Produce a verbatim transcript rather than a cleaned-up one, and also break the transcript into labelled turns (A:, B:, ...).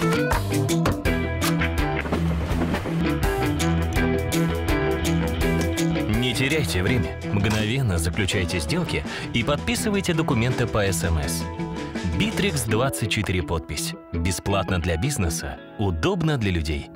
A: Не теряйте время, мгновенно заключайте сделки и подписывайте документы по эс эм эс. Битрикс двадцать четыре подпись. Бесплатно для бизнеса, удобно для людей.